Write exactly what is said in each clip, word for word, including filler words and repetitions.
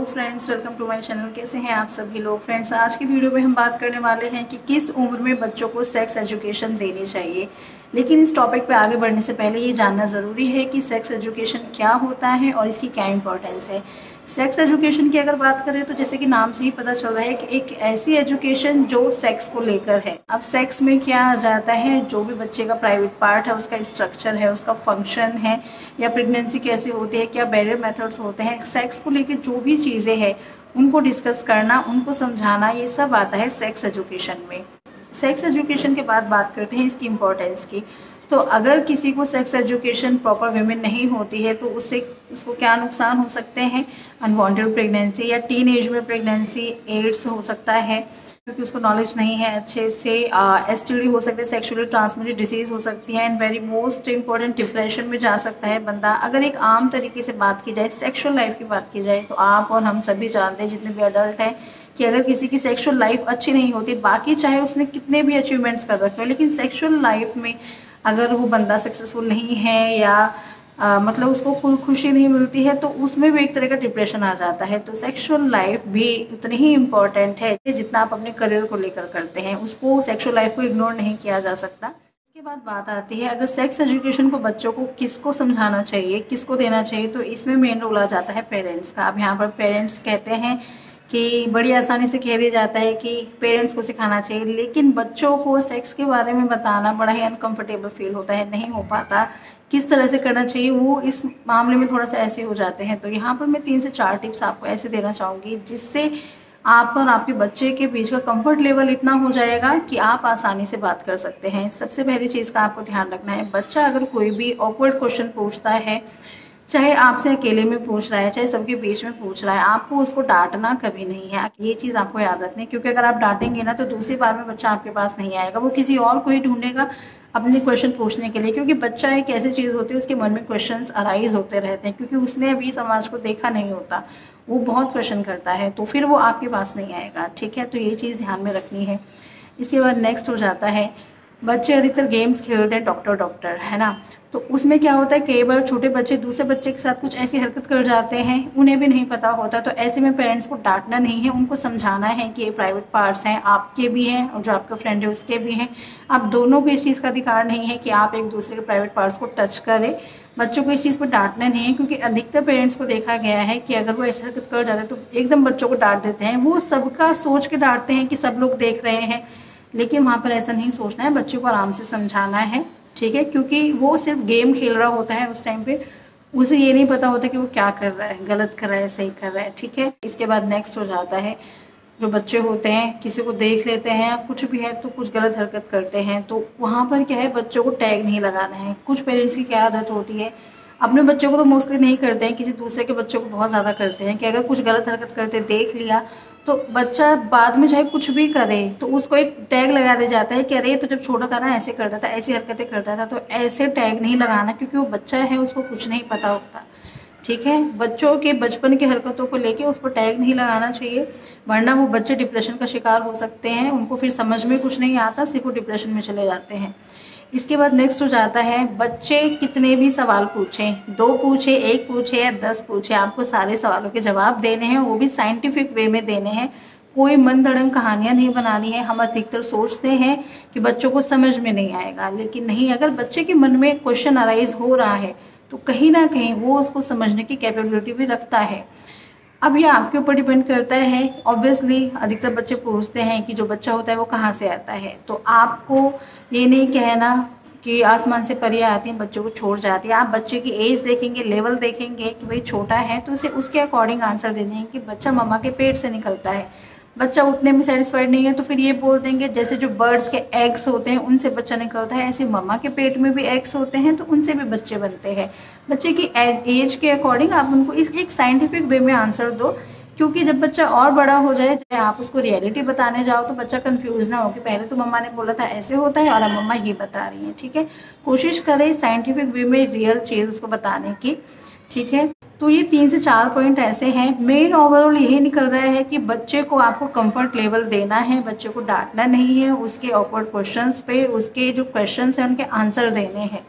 Friends, welcome to my channel. कैसे हैं आप सभी लोग। फ्रेंड्स, आज की वीडियो में हम बात करने वाले हैं कि किस उम्र में बच्चों को सेक्स एजुकेशन देनी चाहिए। लेकिन इस टॉपिक पे आगे बढ़ने से पहले ये जानना ज़रूरी है कि सेक्स एजुकेशन क्या होता है और इसकी क्या इंपॉर्टेंस है। सेक्स एजुकेशन की अगर बात करें तो जैसे कि नाम से ही पता चल रहा है कि एक ऐसी एजुकेशन जो सेक्स को लेकर है। अब सेक्स में क्या आ जाता है, जो भी बच्चे का प्राइवेट पार्ट है, उसका स्ट्रक्चर है, उसका फंक्शन है, या प्रेगनेंसी कैसे होती है, क्या बैरियर मेथड्स होते हैं, सेक्स को लेकर जो भी चीज़ें हैं उनको डिस्कस करना, उनको समझाना, ये सब आता है सेक्स एजुकेशन में। सेक्स एजुकेशन के बाद बात करते हैं इसकी इम्पोर्टेंस की। तो अगर किसी को सेक्स एजुकेशन प्रॉपर वे में नहीं होती है तो उससे उसको क्या नुकसान हो सकते हैं। अनवांटेड प्रेगनेंसी या टीन एज में प्रेगनेंसी, एड्स हो सकता है क्योंकि उसको नॉलेज नहीं है अच्छे से। एस टी डी हो सकते हैं, सेक्सुअली ट्रांसमिटेड डिसीज़ हो सकती है। And very most important, depression में जा सकता है बंदा। अगर एक आम तरीके से बात की जाए, सेक्सुअल लाइफ की बात की जाए, तो आप और हम सभी जानते हैं जितने भी अडल्ट हैं कि अगर किसी की सेक्सुअल लाइफ अच्छी नहीं होती, बाकी चाहे उसने कितने भी अचीवमेंट्स कर रखे हो, लेकिन सेक्सुअल लाइफ में अगर वो बंदा सक्सेसफुल नहीं है या आ, मतलब उसको कोई खुशी नहीं मिलती है तो उसमें भी एक तरह का डिप्रेशन आ जाता है। तो सेक्सुअल लाइफ भी उतनी ही इम्पॉर्टेंट है जितना आप अपने करियर को लेकर करते हैं। उसको, सेक्सुअल लाइफ को इग्नोर नहीं किया जा सकता। इसके बाद बात आती है, अगर सेक्स एजुकेशन को बच्चों को किसको समझाना चाहिए, किसको देना चाहिए, तो इसमें मेन रोल आ जाता है पेरेंट्स का। अब यहाँ पर पेरेंट्स कहते हैं कि बड़ी आसानी से कह दिया जाता है कि पेरेंट्स को सिखाना चाहिए, लेकिन बच्चों को सेक्स के बारे में बताना बड़ा ही अनकंफर्टेबल फील होता है, नहीं हो पाता। किस तरह से करना चाहिए वो इस मामले में थोड़ा सा ऐसे हो जाते हैं। तो यहाँ पर मैं तीन से चार टिप्स आपको ऐसे देना चाहूँगी जिससे आपका और आपके बच्चे के बीच का कंफर्ट लेवल इतना हो जाएगा कि आप आसानी से बात कर सकते हैं। सबसे पहली चीज़ का आपको ध्यान रखना है, बच्चा अगर कोई भी ऑकवर्ड क्वेश्चन पूछता है, चाहे आपसे अकेले में पूछ रहा है, चाहे सबके बीच में पूछ रहा है, आपको उसको डांटना कभी नहीं है। ये चीज़ आपको याद रखनी है, क्योंकि अगर आप डांटेंगे ना तो दूसरी बार में बच्चा आपके पास नहीं आएगा, वो किसी और को ही ढूंढेगा अपने क्वेश्चन पूछने के लिए। क्योंकि बच्चा एक ऐसी चीज़ होती है, उसके मन में क्वेश्चंस अराइज होते रहते हैं, क्योंकि उसने अभी समाज को देखा नहीं होता, वो बहुत क्वेश्चन करता है, तो फिर वो आपके पास नहीं आएगा। ठीक है, तो ये चीज़ ध्यान में रखनी है। इसके बाद नेक्स्ट हो जाता है, बच्चे अधिकतर गेम्स खेलते हैं डॉक्टर डॉक्टर, है ना। तो उसमें क्या होता है, कई बार छोटे बच्चे दूसरे बच्चे के साथ कुछ ऐसी हरकत कर जाते हैं, उन्हें भी नहीं पता होता। तो ऐसे में पेरेंट्स को डांटना नहीं है, उनको समझाना है कि ये प्राइवेट पार्ट्स हैं, आपके भी हैं और जो आपका फ्रेंड है उसके भी हैं। आप दोनों को इस चीज़ का अधिकार नहीं है कि आप एक दूसरे के प्राइवेट पार्ट्स को टच करें। बच्चों को इस चीज़ पर डांटना नहीं है, क्योंकि अधिकतर पेरेंट्स को देखा गया है कि अगर वो ऐसी हरकत कर जाते हैं तो एकदम बच्चों को डांट देते हैं। वो सबका सोच के डांटते हैं कि सब लोग देख रहे हैं, लेकिन वहाँ पर ऐसा नहीं सोचना है, बच्चों को आराम से समझाना है। ठीक है, क्योंकि वो सिर्फ गेम खेल रहा होता है उस टाइम पे, उसे ये नहीं पता होता कि वो क्या कर रहा है, गलत कर रहा है, सही कर रहा है। ठीक है, इसके बाद नेक्स्ट हो जाता है, जो बच्चे होते हैं किसी को देख लेते हैं, कुछ भी है तो कुछ गलत हरकत करते हैं, तो वहाँ पर क्या है, बच्चों को टैग नहीं लगाना है। कुछ पेरेंट्स की क्या आदत होती है, अपने बच्चों को तो मोस्टली नहीं करते हैं, किसी दूसरे के बच्चों को बहुत ज़्यादा करते हैं कि अगर कुछ गलत हरकत करते देख लिया तो बच्चा बाद में चाहे कुछ भी करे तो उसको एक टैग लगा दिया जाता है कि अरे तो जब छोटा था ना ऐसे करता था, ऐसी हरकतें करता था। तो ऐसे टैग नहीं लगाना, क्योंकि वो बच्चा है, उसको कुछ नहीं पता होता। ठीक है, बच्चों के बचपन की हरकतों को लेके उस पर टैग नहीं लगाना चाहिए, वरना वो बच्चे डिप्रेशन का शिकार हो सकते हैं। उनको फिर समझ में कुछ नहीं आता, सिर्फ वो डिप्रेशन में चले जाते हैं। इसके बाद नेक्स्ट हो जाता है, बच्चे कितने भी सवाल पूछें, दो पूछे, एक पूछे या दस पूछे, आपको सारे सवालों के जवाब देने हैं, वो भी साइंटिफिक वे में देने हैं। कोई मन धड़ंग कहानियाँ नहीं बनानी है। हम अधिकतर सोचते हैं कि बच्चों को समझ में नहीं आएगा, लेकिन नहीं, अगर बच्चे के मन में क्वेश्चन अराइज हो रहा है तो कहीं ना कहीं वो उसको समझने की कैपेबिलिटी भी रखता है। अब ये आपके ऊपर डिपेंड करता है। ऑब्वियसली अधिकतर बच्चे पूछते हैं कि जो बच्चा होता है वो कहाँ से आता है, तो आपको ये नहीं कहना कि आसमान से परियां आती हैं बच्चों को छोड़ जाती है। आप बच्चे की एज देखेंगे, लेवल देखेंगे कि भाई छोटा है तो उसे उसके अकॉर्डिंग आंसर दे देंगे कि बच्चा मम्मा के पेट से निकलता है। बच्चा उतने में सेटिस्फाइड नहीं है तो फिर ये बोल देंगे जैसे जो बर्ड्स के एग्स होते हैं उनसे बच्चा निकलता है, ऐसे मम्मा के पेट में भी एग्स होते हैं तो उनसे भी बच्चे बनते हैं। बच्चे की एज के अकॉर्डिंग आप उनको इस एक साइंटिफिक वे में आंसर दो, क्योंकि जब बच्चा और बड़ा हो जाए, चाहे आप उसको रियलिटी बताने जाओ तो बच्चा कंफ्यूज ना हो कि पहले तो मम्मा ने बोला था ऐसे होता है और अब मम्मा ये बता रही हैं। ठीक है, कोशिश करें साइंटिफिक वे में रियल चीज़ उसको बताने की। ठीक है, तो ये तीन से चार पॉइंट ऐसे हैं। मेन ओवरऑल यही निकल रहा है कि बच्चे को आपको कंफर्ट लेवल देना है, बच्चे को डांटना नहीं है, उसके ऑकवर्ड क्वेश्चंस पे उसके जो क्वेश्चंस हैं उनके आंसर देने हैं।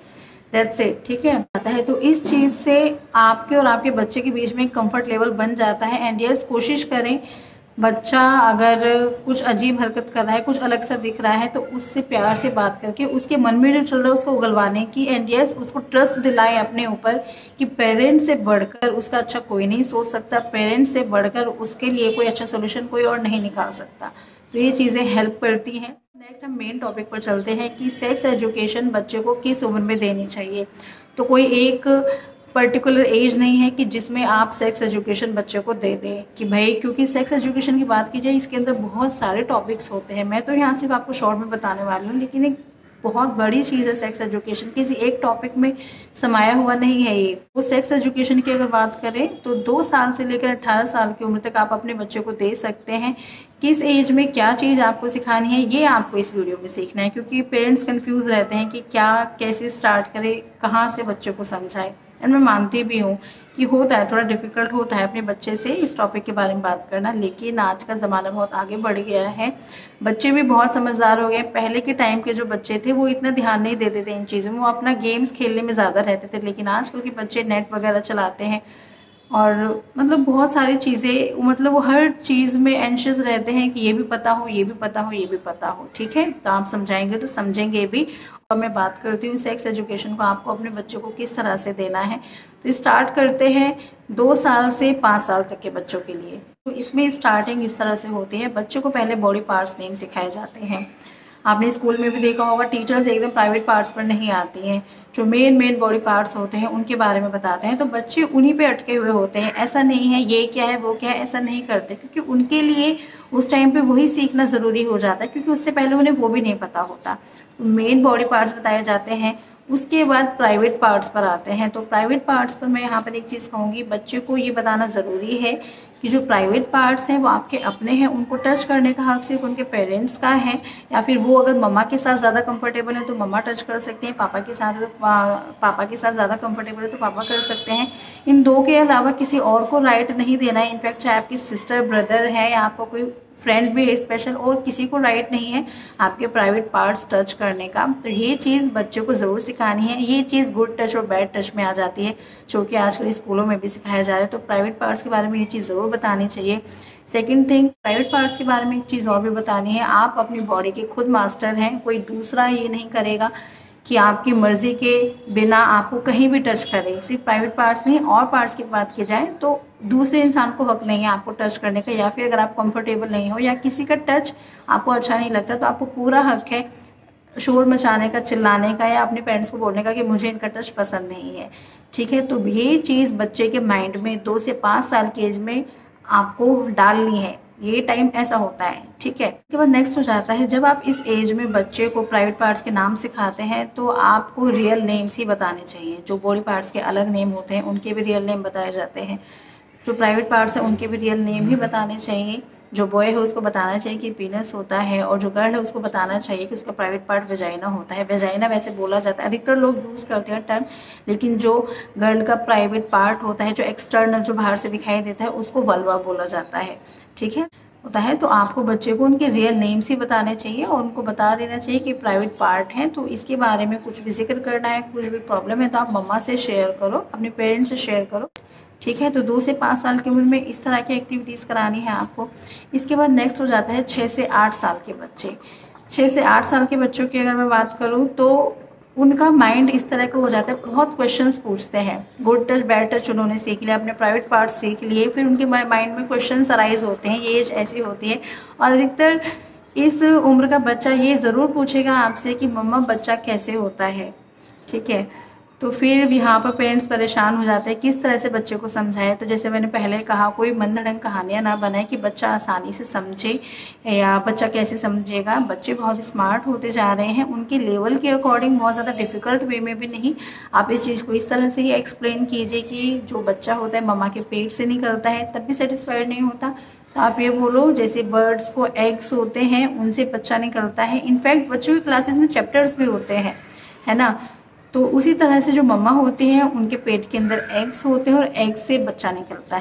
दैट्स इट, ठीक है आता है। तो इस चीज़ से आपके और आपके बच्चे के बीच में एक कंफर्ट लेवल बन जाता है। एंड यस, कोशिश करें बच्चा अगर कुछ अजीब हरकत कर रहा है, कुछ अलग सा दिख रहा है, तो उससे प्यार से बात करके उसके मन में जो चल रहा है उसको उगलवाने की। एंड यस, उसको ट्रस्ट दिलाएं अपने ऊपर कि पेरेंट्स से बढ़कर उसका अच्छा कोई नहीं सोच सकता, पेरेंट्स से बढ़कर उसके लिए कोई अच्छा सोल्यूशन कोई और नहीं निकाल सकता। तो ये चीज़ें हेल्प करती हैं। नेक्स्ट हम मेन टॉपिक पर चलते हैं कि सेक्स एजुकेशन बच्चे को किस उम्र में देनी चाहिए। तो कोई एक पर्टिकुलर एज नहीं है कि जिसमें आप सेक्स एजुकेशन बच्चे को दे दें कि भाई, क्योंकि सेक्स एजुकेशन की बात की जाए इसके अंदर बहुत सारे टॉपिक्स होते हैं। मैं तो यहाँ सिर्फ आपको शॉर्ट में बताने वाली हूँ, लेकिन एक बहुत बड़ी चीज़ है सेक्स एजुकेशन, किसी एक टॉपिक में समाया हुआ नहीं है ये। वो सेक्स एजुकेशन की अगर बात करें तो दो साल से लेकर अट्ठारह साल की उम्र तक आप अपने बच्चे को दे सकते हैं। किस एज में क्या चीज़ आपको सिखानी है ये आपको इस वीडियो में सीखना है, क्योंकि पेरेंट्स कंफ्यूज रहते हैं कि क्या कैसे स्टार्ट करें, कहाँ से बच्चे को समझाएं। एंड मैं मानती भी हूँ कि होता है, थोड़ा डिफ़िकल्ट होता है अपने बच्चे से इस टॉपिक के बारे में बात करना, लेकिन आज का ज़माना बहुत आगे बढ़ गया है, बच्चे भी बहुत समझदार हो गए। पहले के टाइम के जो बच्चे थे वो इतना ध्यान नहीं देते थे इन चीज़ों में, वो अपना गेम्स खेलने में ज़्यादा रहते थे। लेकिन आजकल के बच्चे नेट वगैरह चलाते हैं और मतलब बहुत सारी चीज़ें, मतलब वो हर चीज़ में एंशियस रहते हैं कि ये भी पता हो, ये भी पता हो, ये भी पता हो। ठीक है, तो आप समझाएंगे तो समझेंगे भी। और मैं बात करती हूँ सेक्स एजुकेशन को आपको अपने बच्चों को किस तरह से देना है। तो स्टार्ट करते हैं दो साल से पाँच साल तक के बच्चों के लिए। तो इसमें स्टार्टिंग इस तरह से होती है, बच्चों को पहले बॉडी पार्ट्स नेम सिखाए जाते हैं। आपने स्कूल में भी देखा होगा, टीचर्स एकदम प्राइवेट पार्ट्स पर नहीं आती हैं, जो मेन मेन बॉडी पार्ट्स होते हैं उनके बारे में बताते हैं। तो बच्चे उन्हीं पे अटके हुए होते हैं, ऐसा नहीं है ये क्या है वो क्या है, ऐसा नहीं करते, क्योंकि उनके लिए उस टाइम पे वही सीखना ज़रूरी हो जाता है, क्योंकि उससे पहले उन्हें वो भी नहीं पता होता। तो मेन बॉडी पार्ट्स बताए जाते हैं, उसके बाद प्राइवेट पार्ट्स पर आते हैं। तो प्राइवेट पार्ट्स पर मैं यहाँ पर एक चीज़ कहूँगी, बच्चे को ये बताना ज़रूरी है कि जो प्राइवेट पार्ट्स हैं वो आपके अपने हैं, उनको टच करने का हक सिर्फ उनके पेरेंट्स का है, या फिर वो अगर मम्मा के साथ ज़्यादा कंफर्टेबल है तो मम्मा टच कर सकते हैं, पापा के साथ तो पापा के साथ ज़्यादा कंफर्टेबल है तो पापा कर सकते हैं। इन दो के अलावा किसी और को राइट नहीं देना है। इनफैक्ट चाहे आपकी सिस्टर ब्रदर है या आपका कोई फ्रेंड भी है स्पेशल, और किसी को राइट नहीं है आपके प्राइवेट पार्ट्स टच करने का। तो ये चीज़ बच्चों को ज़रूर सिखानी है। ये चीज़ गुड टच और बैड टच में आ जाती है, जो कि आजकल स्कूलों में भी सिखाया जा रहा है। तो प्राइवेट पार्ट्स के बारे में ये चीज़ ज़रूर बतानी चाहिए। सेकंड थिंग, प्राइवेट पार्ट्स के बारे में एक चीज़ और भी बतानी है, आप अपनी बॉडी के खुद मास्टर हैं, कोई दूसरा ये नहीं करेगा कि आपकी मर्ज़ी के बिना आपको कहीं भी टच करे। सिर्फ प्राइवेट पार्ट्स नहीं, और पार्ट्स की बात की जाए तो दूसरे इंसान को हक नहीं है आपको टच करने का, या फिर अगर आप कंफर्टेबल नहीं हो या किसी का टच आपको अच्छा नहीं लगता तो आपको पूरा हक है शोर मचाने का, चिल्लाने का, या अपने पेरेंट्स को बोलने का कि मुझे इनका टच पसंद नहीं है। ठीक है, तो ये चीज़ बच्चे के माइंड में दो से पाँच साल की एज में आपको डालनी है, ये टाइम ऐसा होता है। ठीक है, इसके बाद नेक्स्ट हो जाता है, जब आप इस एज में बच्चे को प्राइवेट पार्ट्स के नाम सिखाते हैं तो आपको रियल नेम्स ही बताने चाहिए। जो बॉडी पार्ट्स के अलग नेम होते हैं उनके भी रियल नेम बताए जाते हैं, जो प्राइवेट पार्ट्स हैं उनके भी रियल नेम ही बताने चाहिए। जो बॉय है उसको बताना चाहिए कि पीनस होता है, और जो गर्ल है उसको बताना चाहिए कि उसका प्राइवेट पार्ट वेजाइना होता है। वेजाइना वैसे बोला जाता है, अधिकतर लोग यूज़ करते हैं टर्म, लेकिन जो गर्ल का प्राइवेट पार्ट होता है, जो एक्सटर्नल जो बाहर से दिखाई देता है, उसको वल्वा बोला जाता है। ठीक है, होता है। तो आपको बच्चे को उनके रियल नेम्स ही बताने चाहिए और उनको बता देना चाहिए कि प्राइवेट पार्ट है, तो इसके बारे में कुछ भी जिक्र करना है, कुछ भी प्रॉब्लम है तो आप मम्मा से शेयर करो, अपने पेरेंट्स से शेयर करो। ठीक है, तो दो से पाँच साल की उम्र में इस तरह की एक्टिविटीज़ करानी है आपको। इसके बाद नेक्स्ट हो जाता है छः से आठ साल के बच्चे। छः से आठ साल के बच्चों की अगर मैं बात करूँ तो उनका माइंड इस तरह का हो जाता है, बहुत क्वेश्चंस पूछते हैं। गुड टच बैड टच उन्होंने सीख लिया, अपने प्राइवेट पार्ट सीख लिए, फिर उनके माइंड में क्वेश्चंस अराइज होते हैं। ये एज ऐसी होती है, और अधिकतर इस उम्र का बच्चा ये ज़रूर पूछेगा आपसे कि मम्मा बच्चा कैसे होता है। ठीक है, तो फिर यहाँ पर पेरेंट्स परेशान हो जाते हैं किस तरह से बच्चे को समझाए। तो जैसे मैंने पहले कहा, कोई मंदढ़ंग कहानियाँ ना बनाए कि बच्चा आसानी से समझे, या बच्चा कैसे समझेगा। बच्चे बहुत स्मार्ट होते जा रहे हैं, उनके लेवल के अकॉर्डिंग, बहुत ज़्यादा डिफ़िकल्ट वे में भी नहीं। आप इस चीज़ को इस तरह से ही एक्सप्लेन कीजिए कि जो बच्चा होता है मम्मा के पेट से निकलता है तब भी सेटिस्फाइड नहीं होता, तो आप ये बोलो जैसे बर्ड्स को एग्स होते हैं उनसे बच्चा निकलता है। इनफैक्ट बच्चों की क्लासेस में चैप्टर्स भी होते हैं, है ना। तो उसी तरह से जो मम्मा होती हैं उनके पेट के अंदर एग्स होते हैं और एग से बच्चा निकलता है।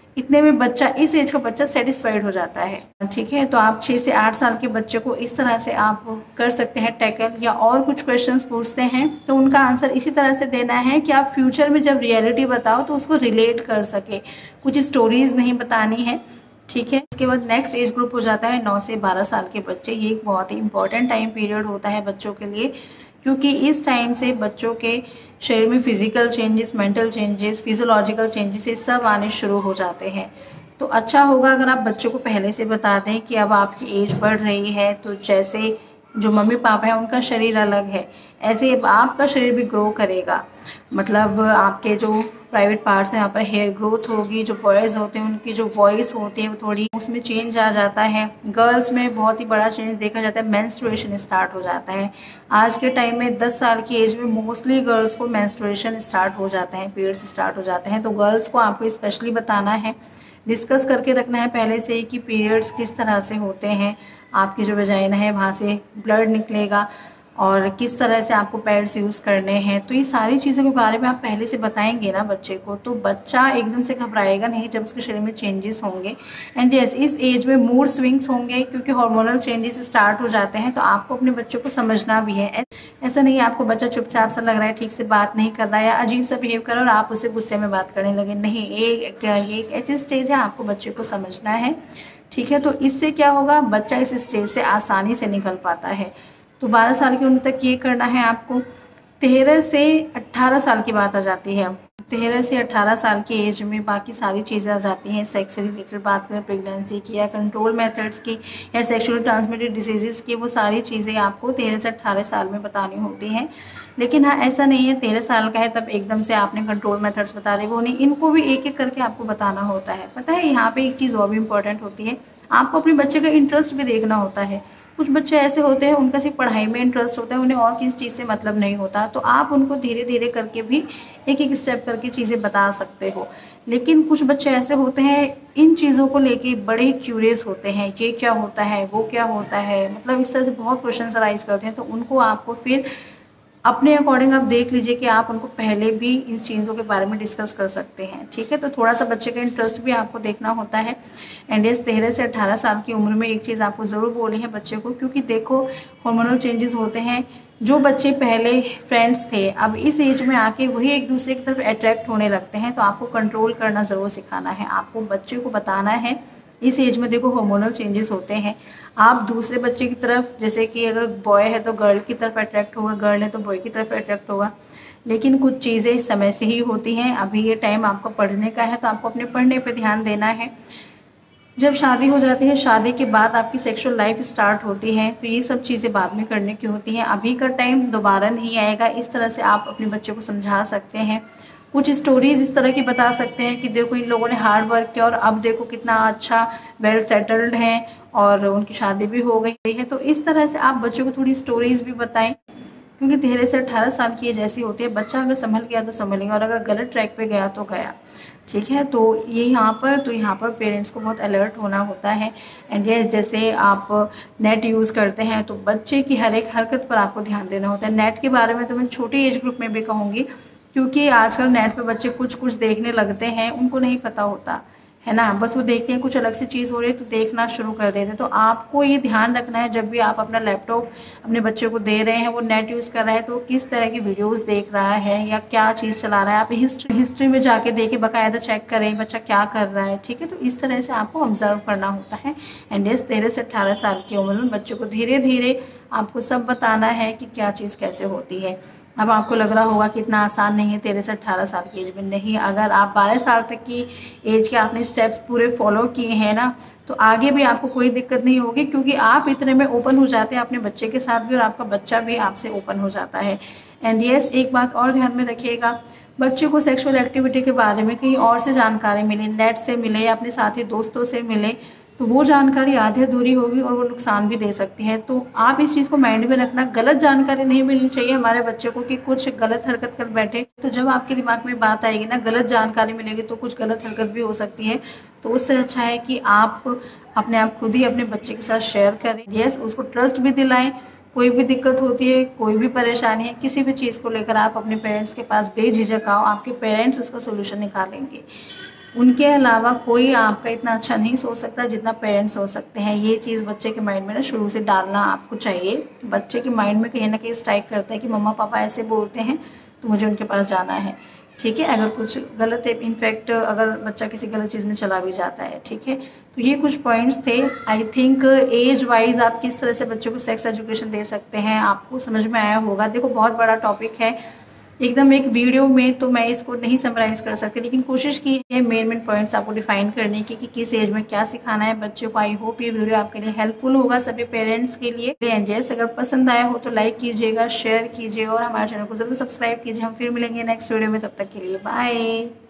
इतने में बच्चा, इस एज का बच्चा सेटिस्फाइड हो जाता है। ठीक है, तो आप छः से आठ साल के बच्चे को इस तरह से आप कर सकते हैं टैकल, या और कुछ क्वेश्चंस पूछते हैं तो उनका आंसर इसी तरह से देना है कि आप फ्यूचर में जब रियलिटी बताओ तो उसको रिलेट कर सके, कुछ स्टोरीज नहीं बतानी है। ठीक है, इसके बाद नेक्स्ट एज ग्रुप हो जाता है नौ से बारह साल के बच्चे। ये एक बहुत ही इंपॉर्टेंट टाइम पीरियड होता है बच्चों के लिए, क्योंकि इस टाइम से बच्चों के शरीर में physical changes, mental changes, physiological changes ये सब आने शुरू हो जाते हैं। तो अच्छा होगा अगर आप बच्चों को पहले से बता दें कि अब आपकी एज बढ़ रही है, तो जैसे जो मम्मी पापा हैं उनका शरीर अलग है, ऐसे अब आपका शरीर भी ग्रो करेगा। मतलब आपके जो प्राइवेट पार्ट्स हैं यहाँ पर हेयर ग्रोथ होगी, जो बॉयज़ होते हैं उनकी जो वॉइस होती है वो थोड़ी उसमें चेंज आ जाता है। गर्ल्स में बहुत ही बड़ा चेंज देखा जाता है, मेंस्ट्रुएशन स्टार्ट हो जाता है। आज के टाइम में दस साल की एज में मोस्टली गर्ल्स को मेंस्ट्रुएशन स्टार्ट हो जाता है, पीरियड्स स्टार्ट हो जाते हैं। तो गर्ल्स को आपको स्पेशली बताना है, डिस्कस करके रखना है पहले से कि पीरियड्स किस तरह से होते हैं, आपकी जो वजाइना है वहाँ से ब्लड निकलेगा और किस तरह से आपको पैड्स यूज़ करने हैं। तो ये सारी चीज़ों के बारे में आप पहले से बताएंगे ना बच्चे को, तो बच्चा एकदम से घबराएगा नहीं जब उसके शरीर में चेंजेस होंगे। एंड यस, इस एज में मूड स्विंग्स होंगे क्योंकि हार्मोनल चेंजेस स्टार्ट हो जाते हैं, तो आपको अपने बच्चों को समझना भी है। ऐसा नहीं है आपको बच्चा चुपचाप सा लग रहा है, ठीक से बात नहीं कर रहा है या अजीब सा बिहेव कर रहा है और आप उससे गुस्से में बात करने लगे, नहीं, एक एक ऐसी स्टेज है आपको बच्चे को समझना है। ठीक है, तो इससे क्या होगा, बच्चा इस स्टेज से आसानी से निकल पाता है। तो बारह साल की उम्र तक ये करना है आपको। तेरह से अट्ठारह साल की बात आ जाती है। तेरह से अट्ठारह साल की एज में बाकी सारी चीज़ें आ जाती हैं। सेक्स से रिलेटेड बात करें, प्रेगनेंसी की या कंट्रोल मेथड्स की या सेक्सुअली ट्रांसमिटेड डिसीज़ की, वो सारी चीज़ें आपको तेरह से अट्ठारह साल में बतानी होती हैं। लेकिन हाँ, ऐसा नहीं है तेरह साल का है तब एकदम से आपने कंट्रोल मेथड्स बता दे, वो नहीं, इनको भी एक एक करके आपको बताना होता है। पता है, यहाँ पे एक चीज़ और भी इम्पॉर्टेंट होती है, आपको अपने बच्चे का इंटरेस्ट भी देखना होता है। कुछ बच्चे ऐसे होते हैं उनका सिर्फ पढ़ाई में इंटरेस्ट होता है, उन्हें और किसी चीज़ से मतलब नहीं होता, तो आप उनको धीरे धीरे करके भी एक एक स्टेप करके चीज़ें बता सकते हो। लेकिन कुछ बच्चे ऐसे होते हैं इन चीज़ों को लेके बड़े क्यूरियस होते हैं, ये क्या होता है, वो क्या होता है, मतलब इस तरह से बहुत क्वेश्चन राइज करते हैं। तो उनको आपको फिर अपने अकॉर्डिंग आप देख लीजिए कि आप उनको पहले भी इस चीज़ों के बारे में डिस्कस कर सकते हैं। ठीक है, तो थोड़ा सा बच्चे का इंटरेस्ट भी आपको देखना होता है। एंड इस तेरह से अट्ठारह साल की उम्र में एक चीज़ आपको ज़रूर बोलनी है बच्चे को, क्योंकि देखो हार्मोनल चेंजेस होते हैं। जो बच्चे पहले फ्रेंड्स थे अब इस एज में आके वही एक दूसरे की तरफ अट्रैक्ट होने लगते हैं, तो आपको कंट्रोल करना ज़रूर सिखाना है। आपको बच्चे को बताना है इस एज में देखो हार्मोनल चेंजेस होते हैं, आप दूसरे बच्चे की तरफ, जैसे कि अगर बॉय है तो गर्ल की तरफ अट्रैक्ट होगा, गर्ल है तो बॉय की तरफ अट्रैक्ट होगा। लेकिन कुछ चीज़ें समय से ही होती हैं। अभी ये टाइम आपका पढ़ने का है तो आपको अपने पढ़ने पे ध्यान देना है। जब शादी हो जाती है, शादी के बाद आपकी सेक्सुअल लाइफ स्टार्ट होती है, तो ये सब चीज़ें बाद में करने की होती हैं। अभी का टाइम दोबारा नहीं आएगा, इस तरह से आप अपने बच्चों को समझा सकते हैं। कुछ स्टोरीज़ इस तरह की बता सकते हैं कि देखो इन लोगों ने हार्ड वर्क किया और अब देखो कितना अच्छा वेल सेटल्ड हैं और उनकी शादी भी हो गई है। तो इस तरह से आप बच्चों को थोड़ी स्टोरीज़ भी बताएं, क्योंकि तेरह से अट्ठारह साल की एज ऐसी होती है, बच्चा अगर संभल गया तो संभल गया और अगर गलत ट्रैक पे गया तो गया। ठीक है, तो ये यहाँ पर तो यहाँ पर पेरेंट्स को बहुत अलर्ट होना होता है। एंड ये जैसे आप नेट यूज़ करते हैं तो बच्चे की हर एक हरकत पर आपको ध्यान देना होता है। नेट के बारे में तो मैं छोटी एज ग्रुप में भी कहूँगी, क्योंकि आजकल नेट पे बच्चे कुछ कुछ देखने लगते हैं, उनको नहीं पता होता है ना, बस वो देखते हैं कुछ अलग सी चीज़ हो रही है तो देखना शुरू कर देते हैं। तो आपको ये ध्यान रखना है जब भी आप अपना लैपटॉप अपने बच्चे को दे रहे हैं, वो नेट यूज़ कर रहा है तो किस तरह की वीडियोस देख रहा है या क्या चीज़ चला रहा है। आप हिस्ट्री हिस्ट्री में जाके देखें, बाकायदा चेक करें बच्चा क्या कर रहा है। ठीक है, तो इस तरह से आपको ऑब्जर्व करना होता है। एंड इस तेरह से अट्ठारह साल की उम्र में बच्चों को धीरे धीरे आपको सब बताना है कि क्या चीज़ कैसे होती है। अब आपको लग रहा होगा कि इतना आसान नहीं है तेरह से अट्ठारह साल की एज में, नहीं, अगर आप बारह साल तक की एज के आपने स्टेप्स पूरे फॉलो किए हैं ना, तो आगे भी आपको कोई दिक्कत नहीं होगी, क्योंकि आप इतने में ओपन हो जाते हैं अपने बच्चे के साथ भी और आपका बच्चा भी आपसे ओपन हो जाता है। एंड यस, एक बात और ध्यान में रखिएगा, बच्चे को सेक्सुअल एक्टिविटी के बारे में कहीं और से जानकारी मिले, नेट से मिले या अपने साथी दोस्तों से मिले, तो वो जानकारी आधी अधूरी होगी और वो नुकसान भी दे सकती है। तो आप इस चीज़ को माइंड में रखना, गलत जानकारी नहीं मिलनी चाहिए हमारे बच्चे को कि कुछ गलत हरकत कर बैठे। तो जब आपके दिमाग में बात आएगी ना, गलत जानकारी मिलेगी तो कुछ गलत हरकत भी हो सकती है। तो उससे अच्छा है कि आप अपने आप खुद ही अपने बच्चे के साथ शेयर करें। यस, उसको ट्रस्ट भी दिलाएं। कोई भी दिक्कत होती है, कोई भी परेशानी है, किसी भी चीज़ को लेकर आप अपने पेरेंट्स के पास बेझिझक आओ, आपके पेरेंट्स उसका सोल्यूशन निकालेंगे। उनके अलावा कोई आपका इतना अच्छा नहीं सोच सकता जितना पेरेंट्स सोच सकते हैं। ये चीज़ बच्चे के माइंड में ना शुरू से डालना आपको चाहिए। बच्चे के माइंड में कहीं ना कहीं स्ट्राइक करता है कि मम्मा पापा ऐसे बोलते हैं तो मुझे उनके पास जाना है, ठीक है। अगर कुछ गलत है, इनफैक्ट अगर बच्चा किसी गलत चीज़ में चला भी जाता है, ठीक है। तो ये कुछ पॉइंट्स थे। आई थिंक एज वाइज आप किस तरह से बच्चों को सेक्स एजुकेशन दे सकते हैं आपको समझ में आया होगा। देखो बहुत बड़ा टॉपिक है, एकदम एक वीडियो में तो मैं इसको नहीं समराइज़ कर सकती, लेकिन कोशिश की है मेन मेन पॉइंट्स आपको डिफाइन करने की कि किस एज में क्या सिखाना है बच्चों को। आई होप ये वीडियो आपके लिए हेल्पफुल होगा सभी पेरेंट्स के लिए। एंड यस, अगर पसंद आया हो तो लाइक कीजिएगा, शेयर कीजिए और हमारे चैनल को जरूर सब्सक्राइब कीजिए। हम फिर मिलेंगे नेक्स्ट वीडियो में, तब तक के लिए बाय।